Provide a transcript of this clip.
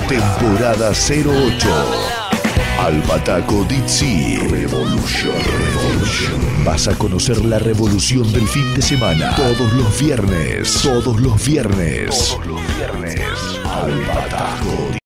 Temporada 08. Al Bataco DC Revolution. Vas a conocer la revolución del fin de semana. Todos los viernes. Al Bataco.